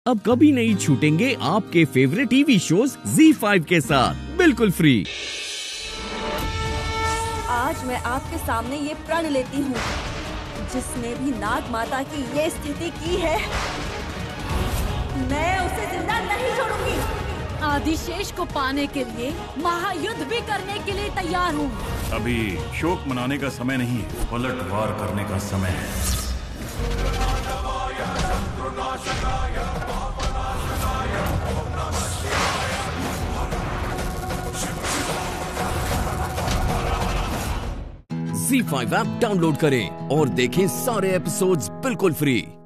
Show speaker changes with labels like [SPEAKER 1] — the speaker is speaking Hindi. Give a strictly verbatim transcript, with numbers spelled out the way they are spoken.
[SPEAKER 1] अब कभी नहीं छूटेंगे आपके favourite TV shows Zee five के साथ बिल्कुल फ्री।
[SPEAKER 2] आज मैं आपके सामने ये प्रण लेती हूँ, जिसने भी नाग माता की ये स्थिति की है, मैं उसे जिंदा नहीं छोड़ूंगी।
[SPEAKER 3] आदिशेष को पाने के लिए महायुद्ध भी करने के लिए तैयार हूँ।
[SPEAKER 4] अभी शोक मनाने का समय नहीं है, पलटवार करने का समय है।
[SPEAKER 1] ज़ी फाइव ऐप डाउनलोड करें और देखें सारे एपिसोड्स बिल्कुल फ्री।